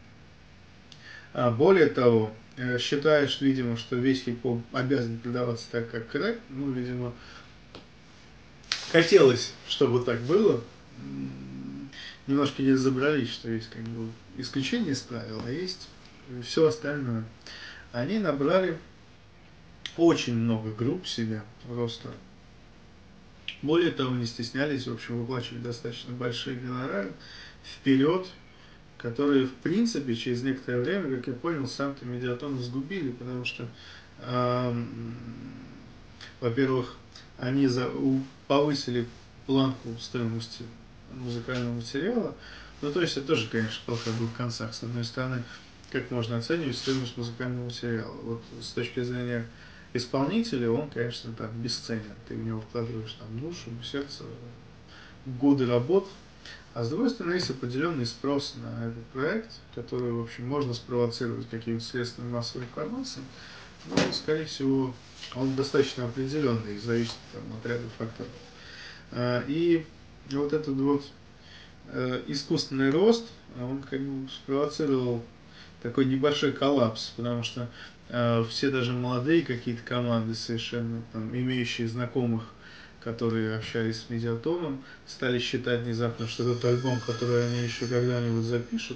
А более того, считаешь, видимо, что весь хип-хоп обязан продаваться так, как рэп. Ну, видимо, хотелось, чтобы так было. Немножко не разобрались, что есть как бы исключение из правил, а есть все остальное. Они набрали очень много групп себе просто. Более того, не стеснялись, в общем, выплачивать достаточно большие гонорары вперед, которые, в принципе, через некоторое время, как я понял, сам-то Медиатон сгубили, потому что, э, во-первых, они за, у, повысили планку стоимости музыкального материала. Ну, то есть, это тоже, конечно, палка о двух концах. С одной стороны, как можно оценивать стоимость музыкального материала? Вот с точки зрения исполнителя, он, конечно, там бесценен. Ты в него вкладываешь там душу, сердце, годы работ. А с другой стороны, есть определенный спрос на этот проект, который, в общем, можно спровоцировать какими-то средствами массовой информации, но, скорее всего, он достаточно определенный, зависит там, от ряда факторов. И вот этот вот искусственный рост, он как бы спровоцировал такой небольшой коллапс, потому что все даже молодые какие-то команды, совершенно там, имеющие знакомых, которые общались с Медиатоном, стали считать внезапно, что этот альбом, который они еще когда-нибудь запишут,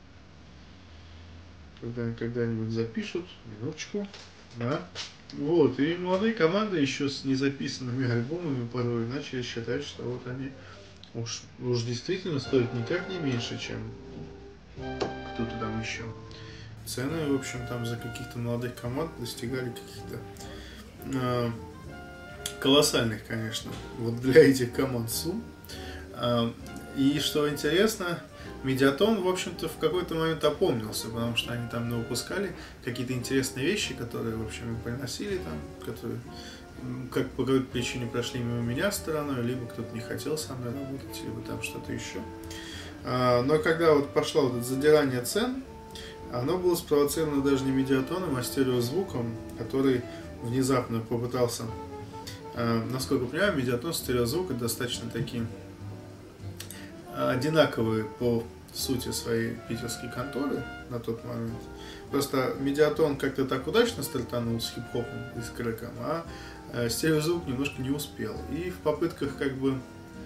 когда когда-нибудь запишут, минуточку, да, вот, и молодые команды еще с незаписанными альбомами порой начали считать, что вот они уж, уж действительно стоят никак не меньше, чем кто-то там еще. Цены, в общем, там за каких-то молодых команд достигали каких-то э, колоссальных, конечно, вот для этих команд сумм. И что интересно, Медиатон, в общем-то, в какой-то момент опомнился, потому что они там выпускали какие-то интересные вещи, которые, в общем, им приносили там, которые как по какой-то причине прошли мимо меня стороной, либо кто-то не хотел со мной работать, либо там что-то еще. Но когда вот пошло вот это задирание цен, оно было спровоцировано даже не Медиатоном, а стереозвуком, который внезапно попытался. Насколько я понимаю, Медиатон, стереозвук — это достаточно такие одинаковые по сути своей питерские конторы на тот момент. Просто Медиатон как-то так удачно стартанул с хип-хопом и с крэком, а стереозвук немножко не успел. И в попытках как бы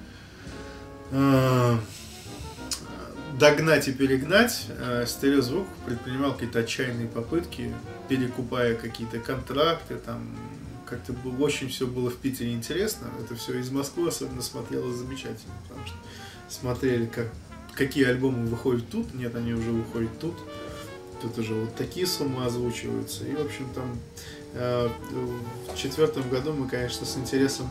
э, догнать и перегнать, э, стереозвук предпринимал какие-то отчаянные попытки, перекупая какие-то контракты, там как-то было, очень все было в Питере интересно. Это все из Москвы особенно смотрелось замечательно, потому что смотрели, как, какие альбомы выходят тут, нет, они уже выходят тут, тут уже вот такие суммы озвучиваются. И, в общем, там э, в четвертом году мы, конечно, с интересом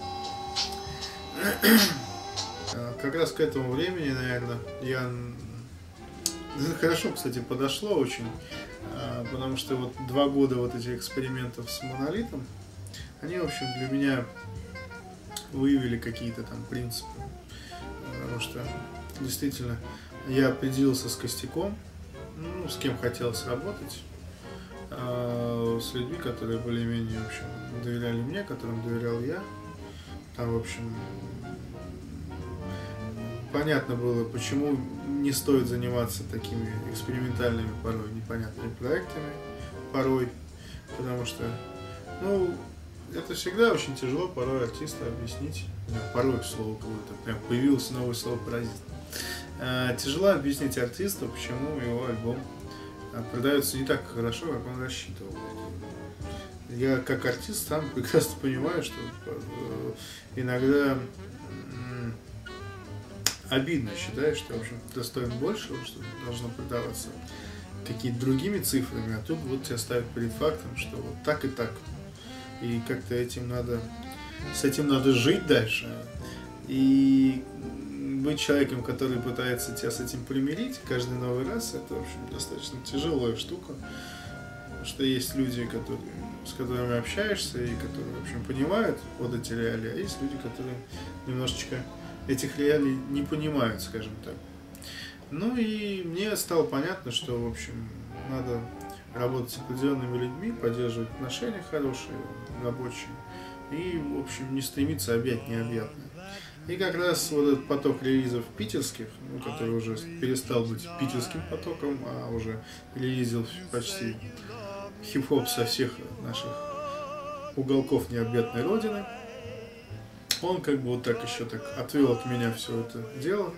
как раз к этому времени, наверное, я хорошо, кстати, подошло очень, потому что вот два года вот этих экспериментов с Монолитом, они, в общем, для меня выявили какие-то там принципы, потому что действительно я определился с Костяком, ну, с кем хотелось работать, с людьми, которые более-менее, в общем, доверяли мне, которым доверял я. Там, в общем, понятно было, почему не стоит заниматься такими экспериментальными, порой непонятными проектами, порой, потому что, ну, это всегда очень тяжело порой артисту объяснить, порой слово какое-то, прям появилось новое слово «паразит». А, тяжело объяснить артисту, почему его альбом продается не так хорошо, как он рассчитывал. Я как артист сам прекрасно понимаю, что иногда обидно считаю, что, в общем, достоин большего, что должно продаваться какими-то другими цифрами, а тут вот тебя ставят перед фактом, что вот так и так. И как-то этим надо, с этим надо жить дальше. И быть человеком, который пытается тебя с этим примирить каждый новый раз, это, в общем, достаточно тяжелая штука. Потому что есть люди, которые, с которыми общаешься и которые, в общем, понимают вот эти реалии, а есть люди, которые немножечко этих реалий не понимают, скажем так. Ну и мне стало понятно, что, в общем, надо работать с определенными людьми, поддерживать отношения хорошие, рабочие, и, в общем, не стремиться объять необъятное. И как раз вот этот поток релизов питерских, ну, который уже перестал быть питерским потоком, а уже релизил почти хип-хоп со всех наших уголков необъятной родины, он как бы вот так еще так отвел от меня все это дело,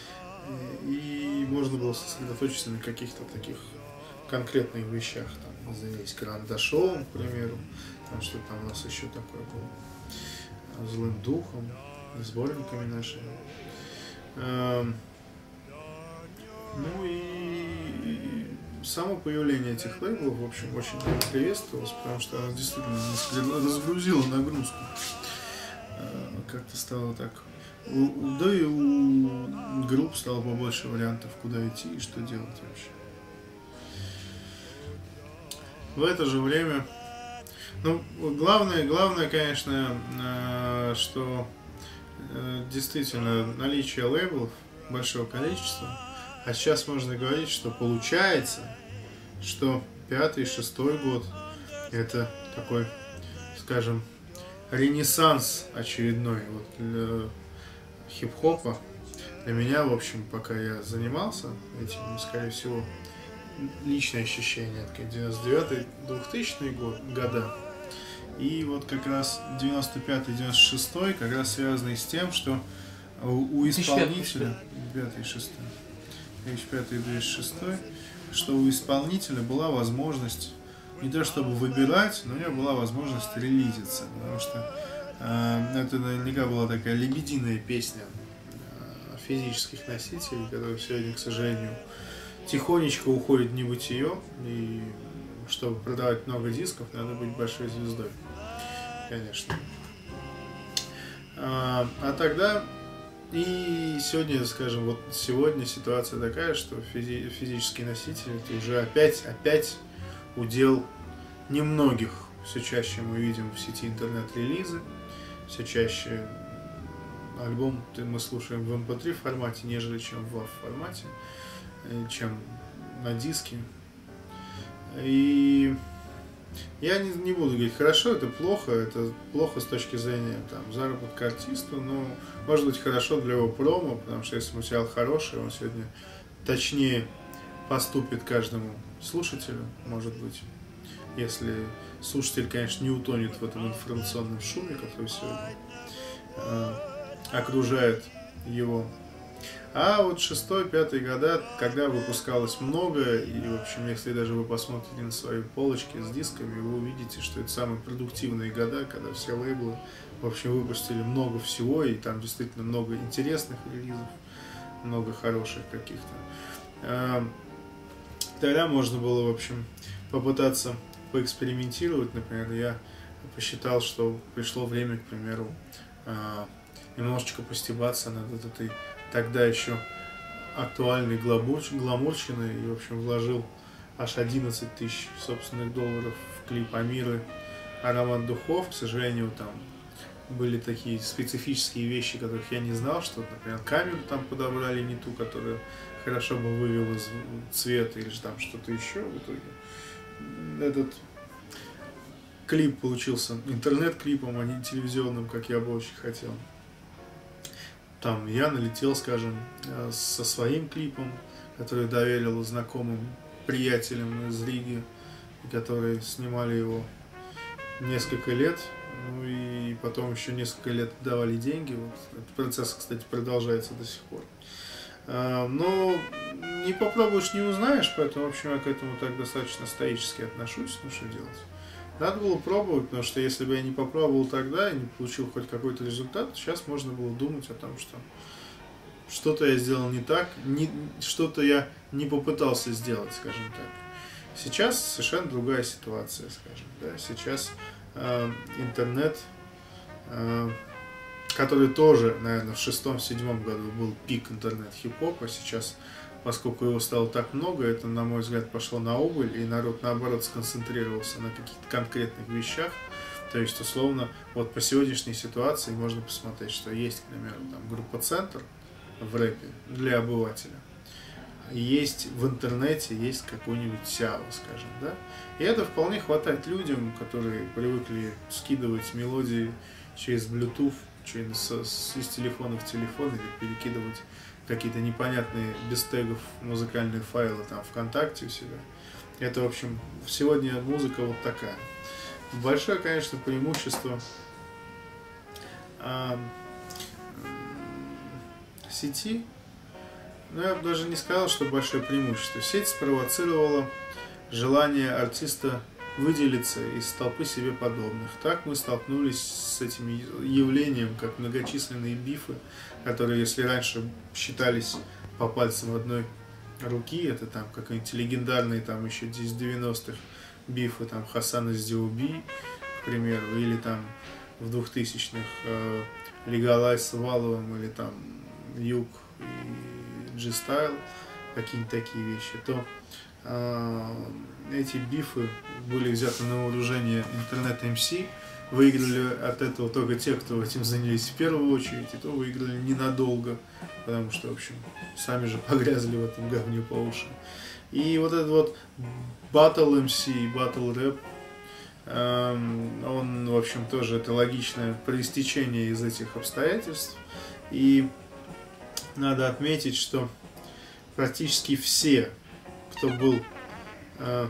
и можно было сосредоточиться на каких-то таких конкретных вещах, там, занялись карандашом, к примеру, там что там у нас еще такое было, злым духом, сборниками нашими. Ну и само появление этих лейблов, в общем, очень приветствовалось, потому что оно действительно разгрузило нагрузку. Как-то стало так. Да и у групп стало побольше вариантов, куда идти и что делать вообще. В это же время, ну, главное, главное, конечно, что действительно наличие лейблов большого количества, а сейчас можно говорить, что получается, что пятый, шестой год это такой, скажем, ренессанс очередной вот для хип-хопа. Для меня, в общем, пока я занимался этим, скорее всего, личное ощущение, это девяносто девятый — двухтысячный год, года. И вот как раз девяносто пятый — девяносто шестой как раз связаны с тем, что у исполнителя, пятый шестой, две тысячи пятый — две тысячи шестой, что у исполнителя была возможность не то чтобы выбирать, но у него была возможность релизиться, потому что э, это наверняка была такая лебединая песня э, физических носителей, которые сегодня, к сожалению, тихонечко уходит в небытие, и чтобы продавать много дисков, надо быть большой звездой, конечно. А, а тогда и сегодня, скажем, вот сегодня ситуация такая, что физи физические носители это уже опять, опять удел немногих. Все чаще мы видим в сети интернет-релизы, все чаще альбом мы слушаем в эм пэ три формате, нежели чем в вав формате, чем на диске. И я не, не буду говорить, хорошо, это плохо, это плохо с точки зрения там, заработка артиста, но может быть хорошо для его промо, потому что если материал хороший, он сегодня точнее поступит каждому слушателю, может быть, если слушатель, конечно, не утонет в этом информационном шуме, который сегодня э, окружает его. А вот шестой, пятый года, когда выпускалось много, и, в общем, если даже вы посмотрите на свои полочки с дисками, вы увидите, что это самые продуктивные года, когда все лейблы, в общем, выпустили много всего, и там действительно много интересных релизов, много хороших каких-то. Тогда можно было, в общем, попытаться поэкспериментировать. Например, я посчитал, что пришло время, к примеру, немножечко постебаться над этой тогда еще актуальной гламурщиной, и, в общем, вложил аж одиннадцать тысяч собственных долларов в клип Амиры «Аромат духов». К сожалению, там были такие специфические вещи, которых я не знал, что, например, камеру там подобрали не ту, которая хорошо бы вывела цвет, или же там что-то еще. В итоге этот клип получился интернет-клипом, а не телевизионным, как я бы очень хотел. Там я налетел, скажем, со своим клипом, который доверил знакомым приятелям из Риги, которые снимали его несколько лет, ну и потом еще несколько лет давали деньги. Вот этот процесс, кстати, продолжается до сих пор. Но не попробуешь, не узнаешь, поэтому, в общем, я к этому так достаточно стоически отношусь. Ну, что делать? Надо было пробовать, потому что если бы я не попробовал тогда и не получил хоть какой-то результат, сейчас можно было думать о том, что что-то я сделал не так, не, что-то я не попытался сделать, скажем так. Сейчас совершенно другая ситуация, скажем. Да? Сейчас э, интернет, э, который тоже, наверное, в шестом-седьмом году был пик интернет-хип-хопа, сейчас, поскольку его стало так много, это, на мой взгляд, пошло на убыль, и народ, наоборот, сконцентрировался на каких-то конкретных вещах. То есть, условно, вот по сегодняшней ситуации можно посмотреть, что есть, к примеру, там, группа «Центр» в рэпе для обывателя. есть в интернете, есть какой-нибудь сяо, скажем, да. И это вполне хватает людям, которые привыкли скидывать мелодии через Bluetooth, через, из телефона в телефон, или перекидывать какие-то непонятные без тегов музыкальные файлы там ВКонтакте у себя. Это, в общем, сегодня музыка вот такая. Большое, конечно, преимущество а, сети, но я бы даже не сказал, что большое преимущество. Сеть спровоцировала желание артиста выделиться из толпы себе подобных. Так мы столкнулись с этим явлением, как многочисленные бифы, которые, если раньше считались по пальцам одной руки, это там какие-нибудь легендарные там еще из девяностых бифы, там Хасана с Диоби, к примеру, или там в двухтысячных э, Легалайз с Валовым, или там Юг и G-Style, какие-нибудь такие вещи, то э, эти бифы были взяты на вооружение интернет-эм си, выиграли от этого только те, кто этим занялись в первую очередь, и то выиграли ненадолго, потому что, в общем, сами же погрязли в этом говне по уши. И вот этот вот Battle эм си, Battle Rap, эм, он, в общем, тоже это логичное проистечение из этих обстоятельств. И надо отметить, что практически все, кто был, э,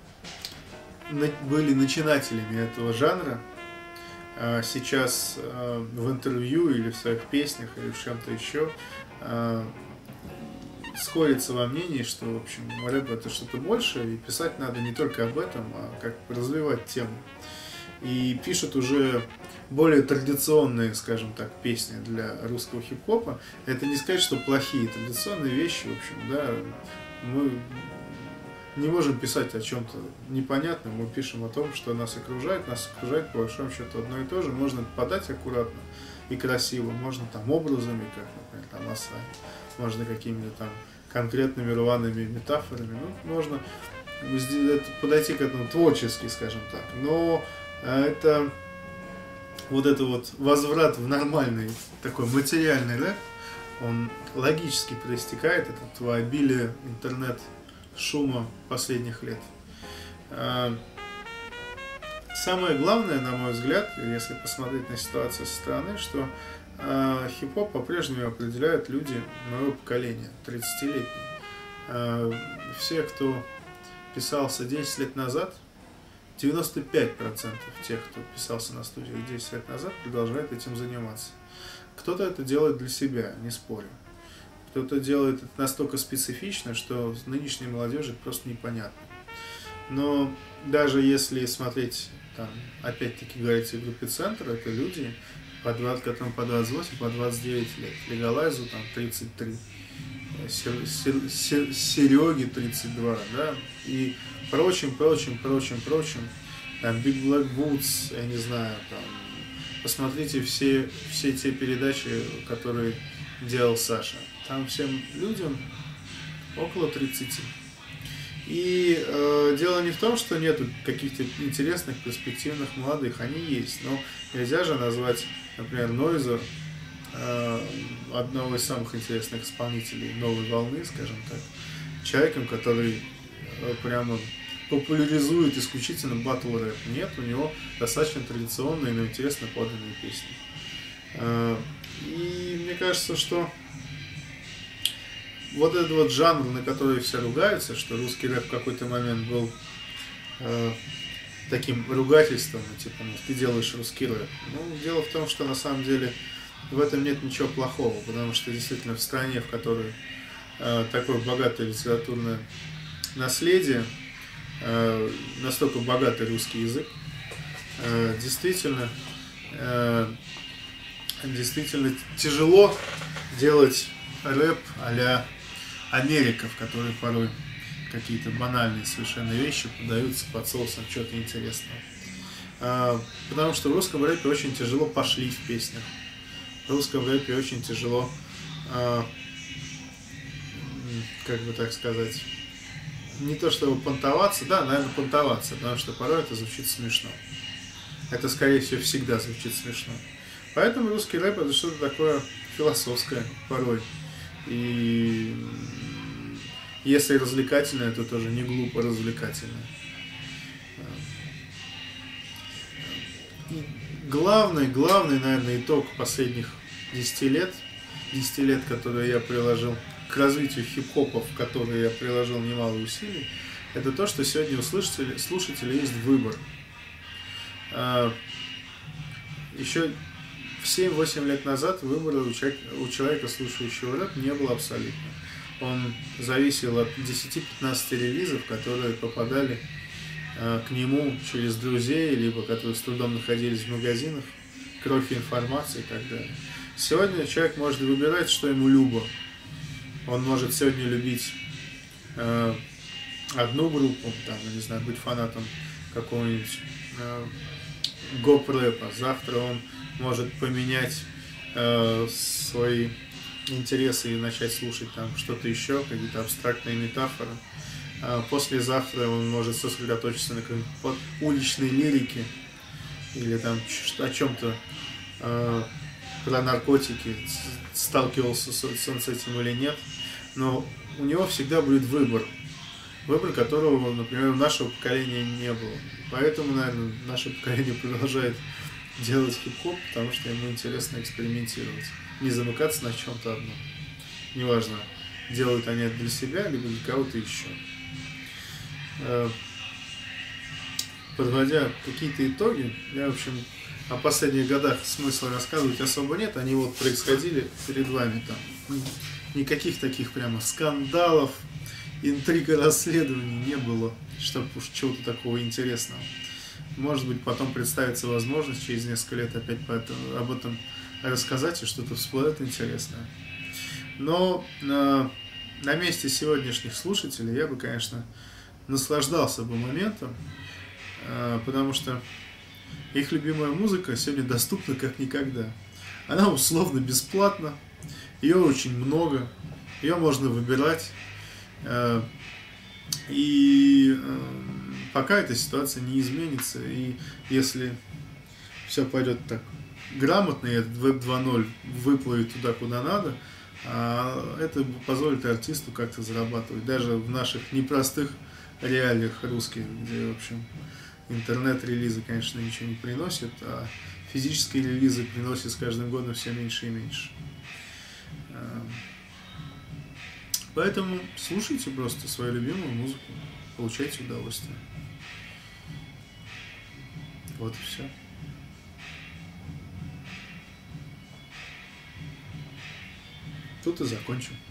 были начинателями этого жанра, э, сейчас э, в интервью или в своих песнях или в чем-то еще э, сходятся во мнении, что, в общем, рэп это что-то большее, и писать надо не только об этом, а как развивать тему. И пишут уже более традиционные, скажем так, песни для русского хип-хопа. Это не сказать, что плохие традиционные вещи, в общем, да, мы не можем писать о чем-то непонятном, мы пишем о том, что нас окружает, нас окружает по большому счету одно и то же, можно подать аккуратно и красиво, можно там образами, как, например, там Асай, можно какими-то там конкретными рваными метафорами, ну, можно подойти к этому творчески, скажем так, но это вот это вот возврат в нормальный такой материальный рэп, он логически проистекает от этого обилия интернет-шума последних лет. Самое главное, на мой взгляд, если посмотреть на ситуацию со стороны, что э, хип-хоп по-прежнему определяют люди моего поколения, тридцатилетние. Э, все, кто писался десять лет назад, девяносто пять процентов тех, кто писался на студиях десять лет назад, продолжает этим заниматься. Кто-то это делает для себя, не спорю. Кто-то делает это настолько специфично, что нынешней молодежи это просто непонятно. Но даже если смотреть, там, опять-таки говорить о группе «Центр», это люди, по двадцать, которым по двадцать восемь, по двадцать девять лет. Легалайзу там тридцать три, Сереге тридцать два, да, и прочим, прочим, прочим, прочим. Там Big Black Boots, я не знаю, там, посмотрите все, все те передачи, которые делал Саша. Там всем людям около тридцати. И э, дело не в том, что нету каких-то интересных, перспективных молодых, они есть, но нельзя же назвать, например, Нойза, э, одного из самых интересных исполнителей новой волны, скажем так, человеком, который э, прямо популяризует исключительно батл рэп. Нет, у него достаточно традиционные, но интересно поданные песни. Э, и мне кажется, что вот этот вот жанр, на который все ругаются, что русский рэп в какой-то момент был э, таким ругательством, типа, ну, ты делаешь русский рэп. Ну, дело в том, что на самом деле в этом нет ничего плохого, потому что действительно в стране, в которой э, такое богатое литературное наследие, э, настолько богатый русский язык, э, действительно, э, действительно тяжело делать рэп а-ля Америка, в которой порой какие-то банальные совершенно вещи подаются под соусом чего-то интересного. А, потому что в русском рэпе очень тяжело пошли в песнях. В русском рэпе очень тяжело, а, как бы так сказать, не то чтобы понтоваться, да, наверное, понтоваться, потому что порой это звучит смешно. Это, скорее всего, всегда звучит смешно. Поэтому русский рэп — это что-то такое философское порой. И Если развлекательное, то тоже не глупо развлекательное. Главный, главный, наверное, итог последних десяти лет, десяти лет, которые я приложил к развитию хип-хопа, в которые я приложил немало усилий, это то, что сегодня у слушателей, слушателей есть выбор. Еще в семь-восемь лет назад выбора у человека, у человека, слушающего рэп, не было абсолютно. Он зависел от десяти-пятнадцати релизов, которые попадали э, к нему через друзей, либо которые с трудом находились в магазинах, кровь информации и так далее. Сегодня человек может выбирать, что ему любо. Он может сегодня любить э, одну группу, там, я не знаю, быть фанатом какого-нибудь э, гоп-рэпа. Завтра он может поменять э, свои интересы и начать слушать там что-то еще, какие-то абстрактные метафоры. А послезавтра он может сосредоточиться на какой-то уличной лирике или там о чем-то э, про наркотики, сталкивался с, с этим или нет. Но у него всегда будет выбор. Выбор, которого, например, у нашего поколения не было. Поэтому, наверное, наше поколение продолжает делать хип-хоп, потому что ему интересно экспериментировать. Не замыкаться на чем-то одном. Неважно, делают они это для себя, либо для кого-то еще. Подводя какие-то итоги, я, в общем, о последних годах смысла рассказывать особо нет. Они вот происходили перед вами там. Никаких таких прямо скандалов, интриг и расследований не было, чтобы уж чего-то такого интересного. Может быть, потом представится возможность через несколько лет опять об этом рассказать, и что-то всплывет интересное. Но на, на месте сегодняшних слушателей я бы, конечно, наслаждался бы моментом, потому что их любимая музыка сегодня доступна как никогда. Она условно бесплатна, ее очень много, ее можно выбирать. И пока эта ситуация не изменится, и если все пойдет так грамотно, и этот веб два ноль выплывет туда, куда надо, это позволит артисту как-то зарабатывать. Даже в наших непростых реалиях русских, где, в общем, интернет-релизы, конечно, ничего не приносят, а физические релизы приносят с каждым годом все меньше и меньше. Поэтому слушайте просто свою любимую музыку, получайте удовольствие. Вот и все. Тут и закончим.